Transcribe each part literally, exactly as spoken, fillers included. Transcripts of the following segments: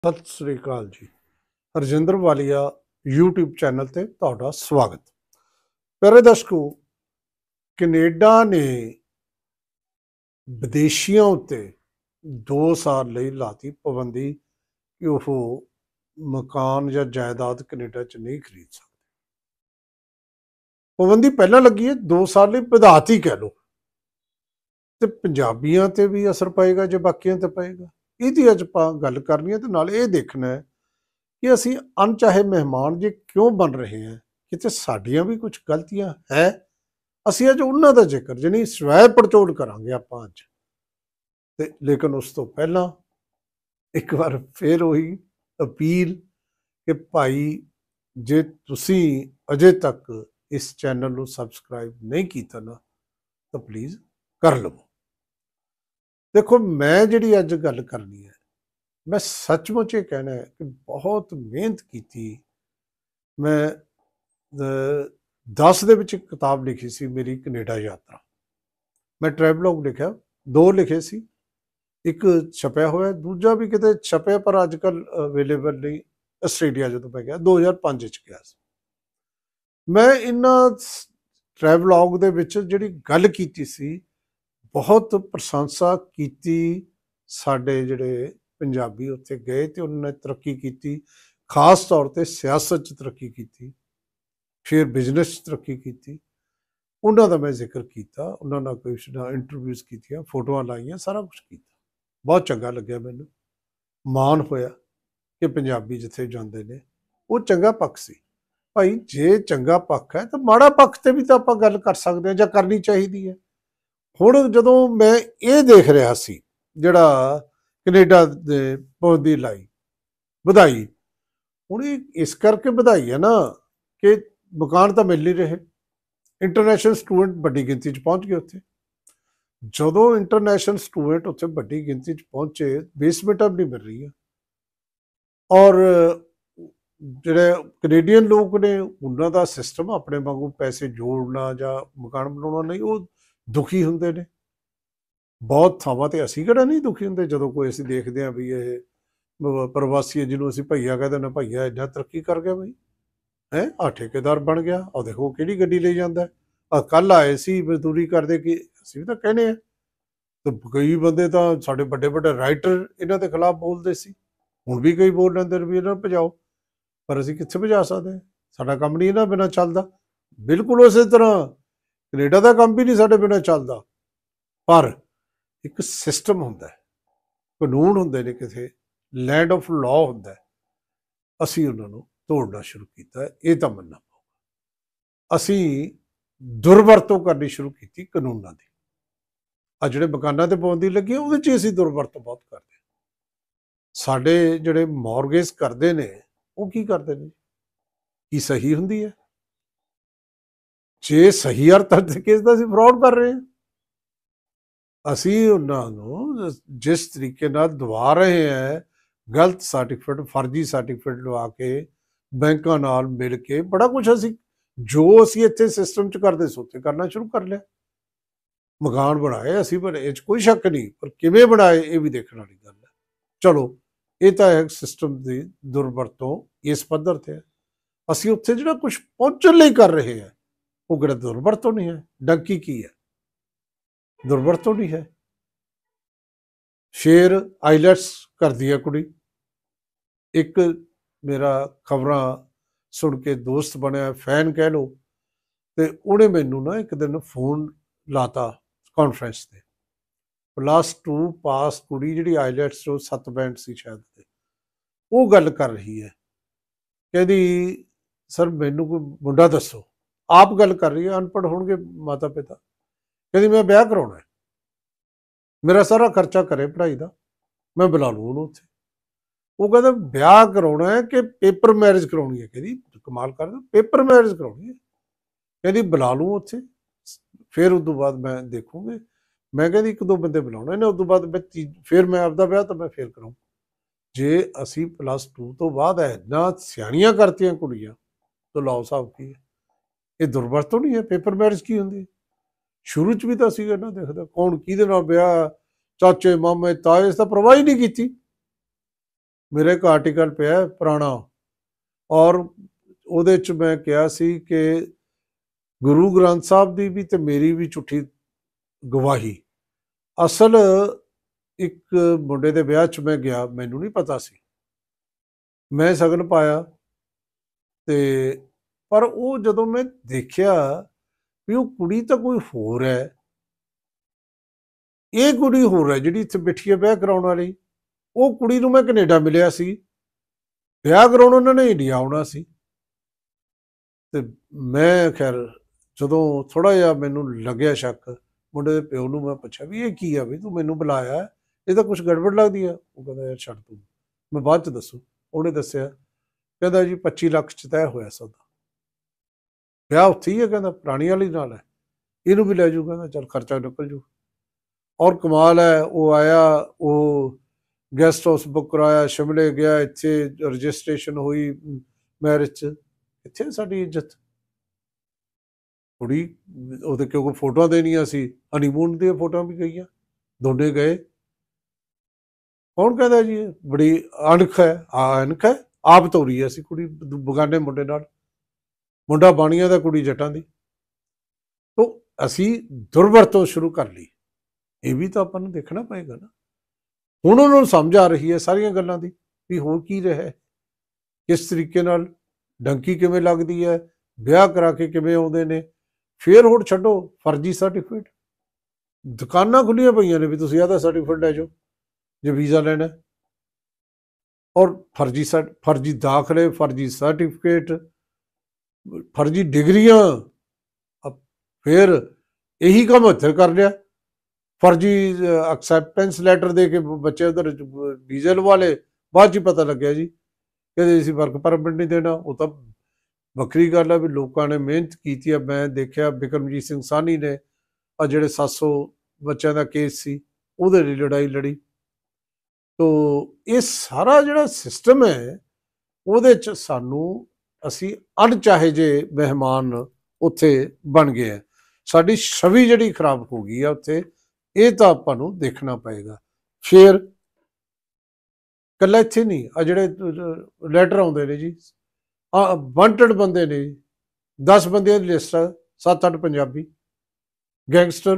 सत श्री अकाल जी। हरजिंदर वालिया यूट्यूब चैनल ते तुहाडा स्वागत। प्यारे दर्शकों, कनेडा ने विदेशियों उत्ते दो साल लई लाती पाबंदी कि वो मकान या जायदाद कनेडा च नहीं खरीद सकते। पाबंदी पहला लगी है, दो साल लई वधाती कह लो, ਤੇ ਪੰਜਾਬੀਆਂ ਤੇ ਵੀ ਅਸਰ ਪਏਗਾ ਜੇ ਬਾਕੀਆਂ ਤੇ ਪਏਗਾ। ਇਹਦੀ ਅੱਜ ਆਪਾਂ ਗੱਲ ਕਰਨੀ ਹੈ ਤੇ ਨਾਲ ਇਹ ਦੇਖਣਾ ਹੈ ਕਿ ਅਸੀਂ ਅਣਚਾਹੇ ਮਹਿਮਾਨ ਜੇ ਕਿਉਂ ਬਣ ਰਹੇ ਹਾਂ, ਕਿਤੇ ਸਾਡੀਆਂ ਵੀ ਕੁਝ ਗਲਤੀਆਂ ਹੈ। ਅਸੀਂ ਅੱਜ ਉਹਨਾਂ ਦਾ ਜ਼ਿਕਰ ਜਾਣੀ ਸਵੈ ਪੜਚੋਲ ਕਰਾਂਗੇ ਆਪਾਂ ਅੱਜ। ਤੇ ਲੇਕਿਨ ਉਸ ਤੋਂ ਪਹਿਲਾਂ ਇੱਕ ਵਾਰ ਫੇਰ ਉਹੀ ਅਪੀਲ ਕਿ ਭਾਈ, ਜੇ ਤੁਸੀਂ ਅਜੇ ਤੱਕ ਇਸ ਚੈਨਲ ਨੂੰ ਸਬਸਕ੍ਰਾਈਬ ਨਹੀਂ ਕੀਤਾ ਨਾ ਤਾਂ ਪਲੀਜ਼ ਕਰ ਲਵੋ। ਦੇਖੋ, ਮੈਂ ਜਿਹੜੀ ਅੱਜ ਗੱਲ ਕਰਨੀ ਹੈ, ਮੈਂ ਸੱਚਮੁੱਚ ਇਹ ਕਹਿਣਾ ਹੈ ਕਿ ਬਹੁਤ ਮਿਹਨਤ ਕੀਤੀ। ਮੈਂ ਦਸ ਦੇ ਵਿੱਚ ਇੱਕ ਕਿਤਾਬ ਲਿਖੀ ਸੀ, ਮੇਰੀ ਕੈਨੇਡਾ ਯਾਤਰਾ। ਮੈਂ ਟਰੈਵਲੌਗ ਲਿਖਿਆ, ਦੋ ਲਿਖੇ ਸੀ, ਇੱਕ ਛਪਿਆ ਹੋਇਆ, ਦੂਜਾ ਵੀ ਕਿਤੇ ਛਪਿਆ ਪਰ ਅੱਜ ਕੱਲ੍ਹ ਅਵੇਲੇਬਲ ਨਹੀਂ। ਆਸਟ੍ਰੇਲੀਆ ਜਦੋਂ ਮੈਂ ਗਿਆ ਦੋ ਹਜ਼ਾਰ ਪੰਜ 'ਚ ਗਿਆ ਸੀ। ਮੈਂ ਇਹਨਾਂ ਟਰੈਵਲੌਗ ਦੇ ਵਿੱਚ ਜਿਹੜੀ ਗੱਲ ਕੀਤੀ ਸੀ, ਬਹੁਤ ਪ੍ਰਸ਼ੰਸਾ ਕੀਤੀ। ਸਾਡੇ ਜਿਹੜੇ ਪੰਜਾਬੀ ਉੱਥੇ ਗਏ ਤੇ ਉਹਨਾਂ ਨੇ ਤਰੱਕੀ ਕੀਤੀ, ਖਾਸ ਤੌਰ ਤੇ ਸਿਆਸਤ 'ਚ ਤਰੱਕੀ ਕੀਤੀ, ਫਿਰ ਬਿਜ਼ਨਸ 'ਚ ਤਰੱਕੀ ਕੀਤੀ। ਉਹਨਾਂ ਦਾ ਮੈਂ ਜ਼ਿਕਰ ਕੀਤਾ, ਉਹਨਾਂ ਨਾਲ ਕੁਛ ਨਾਲ ਇੰਟਰਵਿਊਜ਼ ਕੀਤੀਆਂ, ਫੋਟੋਆਂ ਲਾਈਆਂ, ਸਾਰਾ ਕੁਛ ਕੀਤਾ। ਬਹੁਤ ਚੰਗਾ ਲੱਗਿਆ, ਮੈਨੂੰ ਮਾਣ ਹੋਇਆ ਕਿ ਪੰਜਾਬੀ ਜਿੱਥੇ ਜਾਂਦੇ ਨੇ ਉਹ ਚੰਗਾ ਪੱਖ ਸੀ। ਭਾਈ, ਜੇ ਚੰਗਾ ਪੱਖ ਹੈ ਤਾਂ ਮਾੜਾ ਪੱਖ ਤੇ ਵੀ ਤਾਂ ਆਪਾਂ ਗੱਲ ਕਰ ਸਕਦੇ ਹਾਂ ਜਾਂ ਕਰਨੀ ਚਾਹੀਦੀ ਹੈ। ਹੁਣ ਜਦੋਂ ਮੈਂ ਇਹ ਦੇਖ ਰਿਹਾ ਸੀ, ਜਿਹੜਾ ਕੈਨੇਡਾ ਦੇ ਪਾਬੰਦੀ ਲਾਈ, ਵਧਾਈ, ਹੁਣ ਇਹ ਇਸ ਕਰਕੇ ਵਧਾਈ ਹੈ ਨਾ ਕਿ ਮਕਾਨ ਤਾਂ ਮਿਲ ਨਹੀਂ ਰਹੇ। ਇੰਟਰਨੈਸ਼ਨਲ ਸਟੂਡੈਂਟ ਵੱਡੀ ਗਿਣਤੀ 'ਚ ਪਹੁੰਚ ਗਏ ਉੱਥੇ। ਜਦੋਂ ਇੰਟਰਨੈਸ਼ਨਲ ਸਟੂਡੈਂਟ ਉੱਥੇ ਵੱਡੀ ਗਿਣਤੀ 'ਚ ਪਹੁੰਚੇ, ਬੇਸਮੈਂਟਾਂ ਵੀ ਨਹੀਂ ਮਿਲ ਰਹੀਆਂ। ਔਰ ਜਿਹੜੇ ਕੈਨੇਡੀਅਨ ਲੋਕ ਨੇ, ਉਹਨਾਂ ਦਾ ਸਿਸਟਮ ਆਪਣੇ ਵਾਂਗੂ ਪੈਸੇ ਜੋੜਨਾ ਜਾਂ ਮਕਾਨ ਬਣਾਉਣਾ ਨਹੀਂ, ਉਹ ਦੁਖੀ ਹੁੰਦੇ ਨੇ। ਬਹੁਤ ਥਾਵਾਂ ਤੇ ਅਸੀਂ ਕਿਹੜਾ ਨਹੀਂ ਦੁਖੀ ਹੁੰਦੇ ਜਦੋਂ ਕੋਈ ਅਸੀਂ ਦੇਖਦੇ ਹਾਂ ਵੀ ਇਹ ਪ੍ਰਵਾਸੀ, ਜਿਹਨੂੰ ਅਸੀਂ ਭਈਆ ਕਹਿੰਦੇ ਨੇ, ਭਈਆ ਇੰਨਾ ਤਰੱਕੀ ਕਰ ਗਿਆ ਬਈ, ਹੈ ਆ ਠੇਕੇਦਾਰ ਬਣ ਗਿਆ, ਆ ਦੇਖੋ ਕਿਹੜੀ ਗੱਡੀ ਲਈ ਜਾਂਦਾ। ਆ ਕੱਲ ਆਏ ਸੀ ਮਜ਼ਦੂਰੀ ਕਰਦੇ, ਕਿ ਅਸੀਂ ਵੀ ਤਾਂ ਕਹਿੰਦੇ ਆ। ਤੇ ਕਈ ਬੰਦੇ ਤਾਂ ਸਾਡੇ ਵੱਡੇ ਵੱਡੇ ਰਾਈਟਰ ਇਹਨਾਂ ਦੇ ਖਿਲਾਫ ਬੋਲਦੇ ਸੀ, ਹੁਣ ਵੀ ਕਈ ਬੋਲ ਲੈਂਦੇ ਨੇ ਵੀ ਇਹਨਾਂ ਨੂੰ ਭਜਾਓ, ਪਰ ਅਸੀਂ ਕਿੱਥੇ ਭਜਾ ਸਕਦੇ? ਸਾਡਾ ਕੰਮ ਨਹੀਂ ਇਹਨਾਂ ਬਿਨਾਂ ਚੱਲਦਾ। ਬਿਲਕੁਲ ਉਸੇ ਤਰ੍ਹਾਂ ਕੈਨੇਡਾ ਦਾ ਕੰਮ ਵੀ ਨਹੀਂ ਸਾਡੇ ਬਿਨਾਂ ਚੱਲਦਾ। ਪਰ ਇੱਕ ਸਿਸਟਮ ਹੁੰਦਾ, ਕਾਨੂੰਨ ਹੁੰਦੇ ਨੇ, ਕਿਸੇ ਲੈਂਡ ਆਫ ਲਾਅ ਹੁੰਦਾ, ਅਸੀਂ ਉਹਨਾਂ ਨੂੰ ਤੋੜਨਾ ਸ਼ੁਰੂ ਕੀਤਾ। ਇਹ ਤਾਂ ਮੰਨਣਾ ਪਊਗਾ। ਅਸੀਂ ਦੁਰਵਰਤੋਂ ਕਰਨੀ ਸ਼ੁਰੂ ਕੀਤੀ ਕਾਨੂੰਨਾਂ ਦੀ। ਆ ਜਿਹੜੇ ਮਕਾਨਾਂ ਤੇ ਪਾਬੰਦੀ ਲੱਗੀ, ਉਹਦੇ 'ਚ ਅਸੀਂ ਦੁਰਵਰਤੋਂ ਬਹੁਤ ਕਰਦੇ। ਸਾਡੇ ਜਿਹੜੇ ਮੌਰਗੇਜ ਕਰਦੇ ਨੇ, ਉਹ ਕੀ ਕਰਦੇ ਨੇ? ਕੀ ਸਹੀ ਹੁੰਦੀ ਹੈ? ਜੇ ਸਹੀ ਅਰਥ ਕਿਸ ਦਾ ਅਸੀਂ ਫਰਾਡ ਕਰ ਰਹੇ ਹਾਂ। ਅਸੀਂ ਉਹਨਾਂ ਨੂੰ ਜਿਸ ਤਰੀਕੇ ਨਾਲ ਦਵਾ ਰਹੇ ਹੈ, ਗਲਤ ਸਰਟੀਫਿਕੇਟ, ਫਰਜ਼ੀ ਸਰਟੀਫਿਕੇਟ ਲਵਾ ਕੇ, ਬੈਂਕਾਂ ਨਾਲ ਮਿਲ ਕੇ, ਬੜਾ ਕੁਛ ਅਸੀਂ ਜੋ ਅਸੀਂ ਇੱਥੇ ਸਿਸਟਮ 'ਚ ਕਰਦੇ ਸੀ ਉੱਥੇ ਕਰਨਾ ਸ਼ੁਰੂ ਕਰ ਲਿਆ। ਮਕਾਨ ਬਣਾਏ ਅਸੀਂ, ਪਰ ਇਹ 'ਚ ਕੋਈ ਸ਼ੱਕ ਨਹੀਂ, ਪਰ ਕਿਵੇਂ ਬਣਾਏ ਇਹ ਵੀ ਦੇਖਣ ਵਾਲੀ ਗੱਲ ਹੈ। ਚਲੋ, ਇਹ ਤਾਂ ਹੈ ਸਿਸਟਮ ਦੀ ਦੁਰਵਰਤੋਂ ਇਸ ਪੱਧਰ ਤੇ ਹੈ। ਅਸੀਂ ਉੱਥੇ ਜਿਹੜਾ ਕੁਛ ਪਹੁੰਚਣ ਲਈ ਕਰ ਰਹੇ ਹਾਂ, ਉਹ ਕਿਹੜਾ ਦੁਰਵਰਤੋਂ ਨਹੀਂ ਹੈ? ਡੰਕੀ ਕੀ ਹੈ? ਦੁਰਵਰਤੋਂ ਨਹੀਂ ਹੈ। ਸ਼ੇਰ ਆਈਲੈਟਸ ਕਰਦੀ ਹੈ ਕੁੜੀ। ਇੱਕ ਮੇਰਾ ਖਬਰਾਂ ਸੁਣ ਕੇ ਦੋਸਤ ਬਣਿਆ, ਫੈਨ ਕਹਿ ਲਓ, ਤੇ ਉਹਨੇ ਮੈਨੂੰ ਨਾ ਇੱਕ ਦਿਨ ਫੋਨ ਲਾਤਾ ਕਾਨਫਰੰਸ ਤੇ। ਪਲੱਸ ਟੂ ਪਾਸ ਕੁੜੀ, ਜਿਹੜੀ ਆਈਲੈਟਸ ਤੋਂ ਸੱਤ ਬੈਂਡ ਸੀ ਸ਼ਾਇਦ, ਤੇ ਉਹ ਗੱਲ ਕਰ ਰਹੀ ਹੈ। ਕਹਿੰਦੀ, ਸਰ ਮੈਨੂੰ ਕੋਈ ਮੁੰਡਾ ਦੱਸੋ। ਆਪ ਗੱਲ ਕਰ ਰਹੀ ਹੈ, ਅਨਪੜ੍ਹ ਹੋਣਗੇ ਮਾਤਾ ਪਿਤਾ। ਕਹਿੰਦੀ, ਮੈਂ ਵਿਆਹ ਕਰਾਉਣਾ, ਮੇਰਾ ਸਾਰਾ ਖਰਚਾ ਕਰੇ ਪੜ੍ਹਾਈ ਦਾ, ਮੈਂ ਬੁਲਾ ਲੂੰ ਉਹਨੂੰ ਉੱਥੇ। ਉਹ ਕਹਿੰਦਾ, ਵਿਆਹ ਕਰਾਉਣਾ ਹੈ ਕਿ ਪੇਪਰ ਮੈਰਿਜ ਕਰਾਉਣੀ ਹੈ? ਕਹਿੰਦੀ, ਕਮਾਲ ਕਰਦਾ, ਪੇਪਰ ਮੈਰਿਜ ਕਰਾਉਣੀ ਹੈ। ਕਹਿੰਦੀ, ਬੁਲਾ ਲੂੰ ਉੱਥੇ, ਫਿਰ ਉਸ ਤੋਂ ਬਾਅਦ ਮੈਂ ਦੇਖੂੰਗੇ। ਮੈਂ ਕਹਿੰਦੀ, ਇੱਕ ਦੋ ਬੰਦੇ ਬੁਲਾਉਣੇ ਨੇ, ਉਸ ਤੋਂ ਬਾਅਦ ਮੈਂ ਫਿਰ ਮੈਂ ਆਪਦਾ ਵਿਆਹ ਤਾਂ ਮੈਂ ਫਿਰ ਕਰਾਉਂ। ਜੇ ਅਸੀਂ ਪਲੱਸ ਟੂ ਤੋਂ ਬਾਅਦ ਇੰਨਾ ਸਿਆਣੀਆਂ ਕਰਤੀਆਂ ਕੁੜੀਆਂ, ਤਾਂ ਲਾਓ ਸਾਹਿਬ ਕੀ ਹੈ? ਇਹ ਦੁਰਵਰਤੋਂ ਨਹੀਂ ਹੈ? ਪੇਪਰ ਮੈਰਿਜ ਕੀ ਹੁੰਦੀ? ਸ਼ੁਰੂ 'ਚ ਵੀ ਤਾਂ ਸੀਗਾ ਨਾ, ਦੇਖਦਾ ਕੌਣ ਕਿਹਦੇ ਨਾਲ ਵਿਆਹ, ਚਾਚੇ ਮਾਮੇ ਤਾਏ, ਇਸ ਤਾਂ ਪਰਵਾਹ ਹੀ ਨਹੀਂ ਕੀਤੀ। मेरा एक आर्टिकल पिया है पुराना, और ਉਹਦੇ 'ਚ ਮੈਂ ਕਿਹਾ ਸੀ ਕਿ ਗੁਰੂ ਗ੍ਰੰਥ ਸਾਹਿਬ ਦੀ ਵੀ ਤੇ ਮੇਰੀ ਵੀ ਝੂਠੀ ਗਵਾਹੀ। ਅਸਲ ਇੱਕ ਮੁੰਡੇ ਦੇ ਵਿਆਹ 'ਚ ਮੈਂ ਗਿਆ, ਮੈਨੂੰ ਨਹੀਂ ਪਤਾ ਸੀ, ਮੈਂ ਸ਼ਗਨ ਪਾਇਆ ਤੇ ਪਰ ਉਹ ਜਦੋਂ ਮੈਂ ਦੇਖਿਆ ਵੀ ਉਹ ਕੁੜੀ ਤਾਂ ਕੋਈ ਹੋਰ ਹੈ, ਇਹ ਕੁੜੀ ਹੋਰ ਹੈ ਜਿਹੜੀ ਇੱਥੇ ਬੈਠੀ ਹੈ ਵਿਆਹ ਕਰਾਉਣ ਵਾਲੀ। ਉਹ ਕੁੜੀ ਨੂੰ ਮੈਂ ਕੈਨੇਡਾ ਮਿਲਿਆ ਸੀ, ਵਿਆਹ ਕਰਾਉਣ ਉਹਨਾਂ ਨੇ ਇੰਡੀਆ ਆਉਣਾ ਸੀ। ਤੇ ਮੈਂ ਖੈਰ ਜਦੋਂ ਥੋੜਾ ਜਿਹਾ ਮੈਨੂੰ ਲੱਗਿਆ ਸ਼ੱਕ, ਮੁੰਡੇ ਦੇ ਪਿਓ ਨੂੰ ਮੈਂ ਪੁੱਛਿਆ ਵੀ ਇਹ ਕੀ ਆ, ਵੀ ਤੂੰ ਮੈਨੂੰ ਬੁਲਾਇਆ, ਇਹ ਤਾਂ ਕੁਛ ਗੜਬੜ ਲੱਗਦੀ ਆ। ਉਹ ਕਹਿੰਦਾ ਯਾਰ ਛੱਡ ਤੂੰ, ਮੈਂ ਬਾਅਦ ਚ ਦੱਸੂ। ਉਹਨੇ ਦੱਸਿਆ, ਕਹਿੰਦਾ ਜੀ ਪੱਚੀ ਲੱਖ ਚ ਤੈਅ ਹੋਇਆ ਸੌਦਾ, ਵਿਆਹ ਉੱਥੇ ਹੀ ਹੈ, ਕਹਿੰਦਾ ਪੁਰਾਣੀ ਵਾਲੀ ਨਾਲ ਹੈ, ਇਹਨੂੰ ਵੀ ਲੈ ਜਾਊ, ਕਹਿੰਦਾ ਚੱਲ ਖਰਚਾ ਨਿਕਲ ਜੂ। ਔਰ ਕਮਾਲ ਹੈ, ਉਹ ਆਇਆ, ਉਹ ਗੈਸਟ ਹਾਊਸ ਬੁੱਕ ਕਰਾਇਆ, ਸ਼ਿਮਲੇ ਗਿਆ, ਇੱਥੇ ਰਜਿਸਟ੍ਰੇਸ਼ਨ ਹੋਈ ਮੈਰਿਜ 'ਚ, ਇੱਥੇ ਸਾਡੀ ਇੱਜ਼ਤ। ਕੁੜੀ ਉਹਦੇ ਕਿਉਂਕਿ ਫੋਟੋਆਂ ਦੇਣੀਆਂ ਸੀ, ਹਨੀਮੂਨ ਦੀਆਂ ਫੋਟੋਆਂ ਵੀ ਗਈਆਂ, ਦੋਨੇ ਗਏ। ਕੌਣ ਕਹਿੰਦਾ ਜੀ ਬੜੀ ਅਣਖ ਹੈ? ਆ ਅਣਖ ਹੈ, ਆਪ ਤੋਰੀ ਅਸੀਂ ਕੁੜੀ ਬਗਾਨੇ ਮੁੰਡੇ ਨਾਲ, ਮੁੰਡਾ ਬਾਣੀਆਂ ਦਾ, ਕੁੜੀ ਜੱਟਾਂ ਦੀ। ਤੋ ਅਸੀਂ ਦੁਰਵਰਤੋਂ ਸ਼ੁਰੂ ਕਰ ਲਈ, ਇਹ ਵੀ ਤਾਂ ਆਪਾਂ ਨੂੰ ਦੇਖਣਾ ਪਏਗਾ ਨਾ। ਹੁਣ ਉਹਨਾਂ ਨੂੰ ਸਮਝ ਆ ਰਹੀ ਹੈ ਸਾਰੀਆਂ ਗੱਲਾਂ ਦੀ ਵੀ ਹੋ ਕੀ ਰਿਹਾ ਹੈ, ਕਿਸ ਤਰੀਕੇ ਨਾਲ ਡੰਕੀ ਕਿਵੇਂ ਲੱਗਦੀ ਹੈ, ਵਿਆਹ ਕਰਾ ਕੇ ਕਿਵੇਂ ਆਉਂਦੇ ਨੇ। ਫਿਰ ਹੁਣ ਛੱਡੋ ਫਰਜ਼ੀ ਸਰਟੀਫਿਕੇਟ, ਦੁਕਾਨਾਂ ਖੁੱਲੀਆਂ ਪਈਆਂ ਨੇ ਵੀ ਤੁਸੀਂ ਆਹ ਦਾ ਸਰਟੀਫਿਕੇਟ ਲੈ ਜਾਓ ਜੇ ਵੀਜ਼ਾ ਲੈਣਾ, ਔਰ ਫਰਜ਼ੀ ਸਰ ਫਰਜ਼ੀ ਦਾਖਲੇ, ਫਰਜ਼ੀ ਸਰਟੀਫਿਕੇਟ, ਫਰਜ਼ੀ ਡਿਗਰੀਆਂ। ਫਿਰ ਇਹੀ ਕੰਮ ਇੱਥੇ ਕਰ ਲਿਆ, ਫਰਜ਼ੀ ਐਕਸੈਪਟੈਂਸ ਲੈਟਰ ਦੇ ਕੇ ਬੱਚੇ ਉਧਰ ਵੀਜ਼ੇ ਲਵਾ ਲਏ। ਬਾਅਦ 'ਚ ਪਤਾ ਲੱਗਿਆ ਜੀ ਕਹਿੰਦੇ ਅਸੀਂ ਵਰਕ ਪਰਮਿਟ ਨਹੀਂ ਦੇਣਾ। ਉਹ ਤਾਂ ਵੱਖਰੀ ਗੱਲ ਹੈ ਵੀ ਲੋਕਾਂ ਨੇ ਮਿਹਨਤ ਕੀਤੀ ਹੈ। ਮੈਂ ਦੇਖਿਆ ਬਿਕਰਮਜੀਤ ਸਿੰਘ ਸਾਹਨੀ ਨੇ ਆ ਜਿਹੜੇ ਸੱਤ ਸੌ ਬੱਚਿਆਂ ਦਾ ਕੇਸ ਸੀ, ਉਹਦੇ ਲਈ ਲੜਾਈ ਲੜੀ। ਤੋ ਇਹ ਸਾਰਾ ਜਿਹੜਾ ਸਿਸਟਮ ਹੈ, ਉਹਦੇ 'ਚ ਸਾਨੂੰ ਅਸੀਂ ਅਣਚਾਹੇ ਜਿਹੇ ਮਹਿਮਾਨ ਉੱਥੇ ਬਣ ਗਏ ਹੈ, ਸਾਡੀ ਛਵੀ ਜਿਹੜੀ ਖਰਾਬ ਹੋ ਗਈ ਆ ਉੱਥੇ। ਇਹ ਤਾਂ ਆਪਾਂ ਨੂੰ ਦੇਖਣਾ ਪਏਗਾ। ਫਿਰ ਇਕੱਲਾ ਇੱਥੇ ਨਹੀਂ, ਆ ਜਿਹੜੇ ਲੈਟਰ ਆਉਂਦੇ ਨੇ ਜੀ, ਆ ਵਾਂਟਡ ਬੰਦੇ ਨੇ ਜੀ, ਦਸ ਬੰਦਿਆਂ ਦੀ ਲਿਸਟ ਆ, ਸੱਤ ਅੱਠ ਪੰਜਾਬੀ ਗੈਂਗਸਟਰ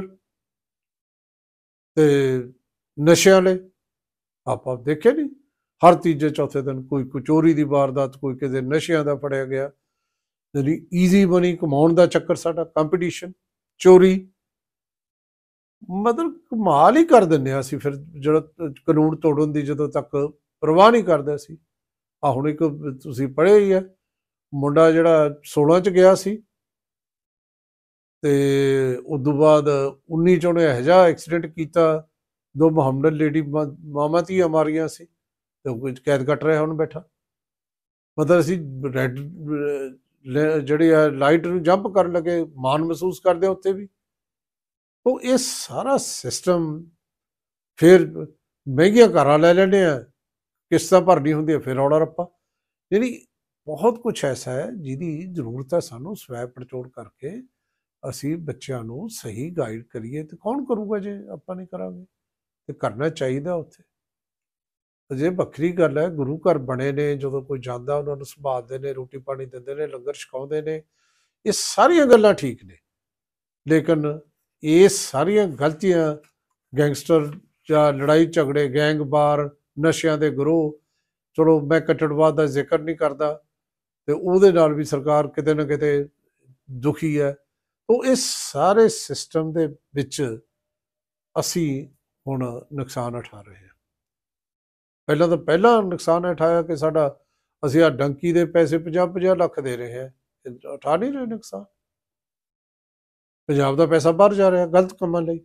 ਤੇ ਨਸ਼ਿਆਂ ਵਾਲੇ। ਆਪਾਂ ਦੇਖੇ ਨਹੀਂ, ਹਰ ਤੀਜੇ ਚੌਥੇ ਦਿਨ ਕੋਈ ਕੋਈ ਚੋਰੀ ਦੀ ਵਾਰਦਾਤ, ਕੋਈ ਕਿਸੇ ਨਸ਼ਿਆਂ ਦਾ ਫੜਿਆ ਗਿਆ। ਜਿਹੜੀ ਈਜ਼ੀ ਮਨੀ ਕਮਾਉਣ ਦਾ ਚੱਕਰ, ਸਾਡਾ ਕੰਪੀਟੀਸ਼ਨ, ਚੋਰੀ, ਮਤਲਬ ਕਮਾਲ ਹੀ ਕਰ ਦਿੰਦੇ ਹਾਂ ਅਸੀਂ। ਫਿਰ ਜਿਹੜਾ ਕਾਨੂੰਨ ਤੋੜਨ ਦੀ ਜਦੋਂ ਤੱਕ ਪਰਵਾਹ ਨਹੀਂ ਕਰਦੇ ਸੀ। ਆ ਹੁਣ ਇੱਕ ਤੁਸੀਂ ਪੜ੍ਹਿਆ ਹੀ ਹੈ, ਮੁੰਡਾ ਜਿਹੜਾ ਸੋਲਾਂ 'ਚ ਗਿਆ ਸੀ ਤੇ ਉਦੋਂ ਬਾਅਦ ਉੱਨੀ 'ਚ ਉਹਨੇ ਇਹੋ ਜਿਹਾ ਐਕਸੀਡੈਂਟ ਕੀਤਾ, ਦੋ ਮੁਹੰਮਦਨ ਲੇਡੀ ਮਾਮਾ ਧੀਆਂ ਮਾਰੀਆਂ ਸੀ, ਤੇ ਉਹ ਕੈਦ ਕੱਟ ਰਿਹਾ ਹੁਣ ਬੈਠਾ। ਮਤਲਬ ਅਸੀਂ ਰੈਡ ਜਿਹੜੀ ਆ ਲਾਈਟ ਨੂੰ ਜੰਪ ਕਰਨ ਲੱਗੇ, ਮਾਣ ਮਹਿਸੂਸ ਕਰਦੇ ਉੱਥੇ ਵੀ। ਉਹ ਇਹ ਸਾਰਾ ਸਿਸਟਮ, ਫਿਰ ਮਹਿੰਗੀਆਂ ਕਾਰਾਂ ਲੈ ਲੈਂਦੇ ਆ, ਕਿਸ਼ਤਾਂ ਭਰਨੀ ਹੁੰਦੀ ਹੈ, ਫਿਰ ਰੌਲਾ ਰੱਪਾ। ਯਾਨੀ ਬਹੁਤ ਕੁਛ ਐਸਾ ਹੈ ਜਿਹਦੀ ਜ਼ਰੂਰਤ ਹੈ ਸਾਨੂੰ ਸਵੈ ਪੜਚੋਲ ਕਰਕੇ ਅਸੀਂ ਬੱਚਿਆਂ ਨੂੰ ਸਹੀ ਗਾਈਡ ਕਰੀਏ। ਤੇ ਕੌਣ ਕਰੂਗਾ ਜੇ ਆਪਾਂ ਨਹੀਂ ਕਰਾਂਗੇ? ਤੇ ਕਰਨਾ ਚਾਹੀਦਾ ਉੱਥੇ। ਅਜੇ ਵੱਖਰੀ ਗੱਲ ਹੈ, ਗੁਰੂ ਘਰ ਬਣੇ ਨੇ, ਜਦੋਂ ਕੋਈ ਜਾਂਦਾ ਉਹਨਾਂ ਨੂੰ ਸੰਭਾਲਦੇ ਨੇ, ਰੋਟੀ ਪਾਣੀ ਦਿੰਦੇ ਨੇ, ਲੰਗਰ ਛਕਾਉਂਦੇ ਨੇ, ਇਹ ਸਾਰੀਆਂ ਗੱਲਾਂ ਠੀਕ ਨੇ। ਲੇਕਿਨ ਇਹ ਸਾਰੀਆਂ ਗਲਤੀਆਂ, ਗੈਂਗਸਟਰ ਜਾਂ ਲੜਾਈ ਝਗੜੇ, ਗੈਂਗਵਾਰ, ਨਸ਼ਿਆਂ ਦੇ ਗਰੋਹ, ਚਲੋ ਮੈਂ ਕੱਟੜਵਾਦ ਦਾ ਜ਼ਿਕਰ ਨਹੀਂ ਕਰਦਾ, ਤੇ ਉਹਦੇ ਨਾਲ ਵੀ ਸਰਕਾਰ ਕਿਤੇ ਨਾ ਕਿਤੇ ਦੁਖੀ ਹੈ। ਉਹ ਇਸ ਸਾਰੇ ਸਿਸਟਮ ਦੇ ਵਿੱਚ ਅਸੀਂ ਹੁਣ ਨੁਕਸਾਨ ਉਠਾ ਰਹੇ ਹਾਂ। ਪਹਿਲਾਂ ਤਾਂ ਪਹਿਲਾਂ ਨੁਕਸਾਨ ਉਠਾਇਆ ਕਿ ਸਾਡਾ ਅਸੀਂ ਆ ਡੰਕੀ ਦੇ ਪੈਸੇ ਪੰਜਾਹ ਪੰਜਾਹ ਲੱਖ ਦੇ ਰਹੇ ਹਾਂ, ਉਠਾ ਨਹੀਂ ਰਹੇ ਨੁਕਸਾਨ। ਪੰਜਾਬ ਦਾ ਪੈਸਾ ਬਾਹਰ ਜਾ ਰਿਹਾ ਗਲਤ ਕੰਮਾਂ ਲਈ।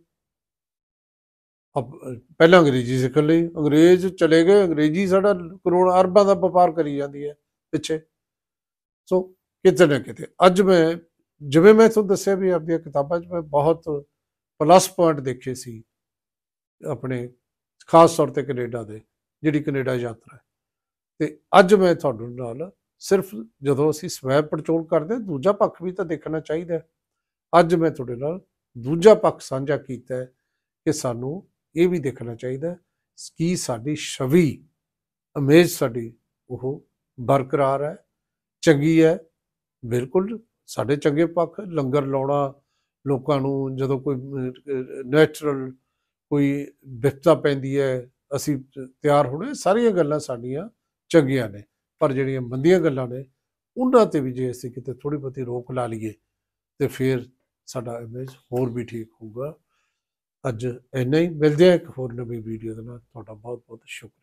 ਪਹਿਲਾਂ ਅੰਗਰੇਜ਼ੀ ਸਿੱਖਣ ਲਈ ਅੰਗਰੇਜ਼ ਚਲੇ ਗਏ, ਅੰਗਰੇਜ਼ੀ ਸਾਡਾ ਕਰੋੜ ਅਰਬਾਂ ਦਾ ਵਪਾਰ ਕਰੀ ਜਾਂਦੀ ਹੈ ਪਿੱਛੇ। ਸੋ ਕਿਤੇ ਨਾ ਕਿਤੇ ਅੱਜ ਮੈਂ, ਜਿਵੇਂ ਮੈਂ ਤੁਹਾਨੂੰ ਦੱਸਿਆ ਵੀ ਆਪਣੀਆਂ ਕਿਤਾਬਾਂ 'ਚ ਮੈਂ ਬਹੁਤ ਪਲੱਸ ਪੁਆਇੰਟ ਦੇਖੇ ਸੀ ਆਪਣੇ, ਖਾਸ ਤੌਰ 'ਤੇ ਕੈਨੇਡਾ ਦੇ, ਜਿਹੜੀ ਕੈਨੇਡਾ ਯਾਤਰਾ ਹੈ। ਤੇ ਅੱਜ ਮੈਂ ਤੁਹਾਡੇ ਨਾਲ ਸਿਰਫ ਜਦੋਂ ਅਸੀਂ ਸਵੈ ਪੜਚੋਲ ਕਰਦੇ, ਦੂਜਾ ਪੱਖ ਵੀ ਤਾਂ ਦੇਖਣਾ ਚਾਹੀਦਾ। ਅੱਜ ਮੈਂ ਤੁਹਾਡੇ ਨਾਲ ਦੂਜਾ ਪੱਖ ਸਾਂਝਾ ਕੀਤਾ ਹੈ ਕਿ ਸਾਨੂੰ ਇਹ ਵੀ ਦੇਖਣਾ ਚਾਹੀਦਾ ਕਿ ਸਾਡੀ ਛਵੀ ਇਮੇਜ ਸਾਡੀ ਉਹ ਬਰਕਰਾਰ ਹੈ, ਚੰਗੀ ਹੈ। ਬਿਲਕੁਲ ਸਾਡੇ ਚੰਗੇ ਪੱਖ, ਲੰਗਰ ਲਾਉਣਾ, ਲੋਕਾਂ ਨੂੰ ਜਦੋਂ ਕੋਈ ਨੈਚੁਰਲ ਕੋਈ ਵਿਪਤਾ ਪੈਂਦੀ ਹੈ ਅਸੀਂ ਤਿਆਰ ਹੋਣੇ, ਸਾਰੀਆਂ ਗੱਲਾਂ ਸਾਡੀਆਂ ਚੰਗੀਆਂ ਨੇ। ਪਰ ਜਿਹੜੀਆਂ ਮੰਦੀਆਂ ਗੱਲਾਂ ਨੇ ਉਹਨਾਂ 'ਤੇ ਵੀ ਜੇ ਅਸੀਂ ਕਿਤੇ ਥੋੜ੍ਹੀ ਬਹੁਤੀ ਰੋਕ ਲਾ ਲਈਏ ਤਾਂ ਫਿਰ ਸਾਡਾ ਇਮੇਜ ਹੋਰ ਵੀ ਠੀਕ ਹੋਊਗਾ। ਅੱਜ ਇੰਨਾ ਹੀ, ਮਿਲਦੇ ਹਾਂ ਇੱਕ ਹੋਰ ਨਵੀਂ ਵੀਡੀਓ ਦੇ ਨਾਲ। ਤੁਹਾਡਾ ਬਹੁਤ ਬਹੁਤ ਸ਼ੁਕਰੀਆ।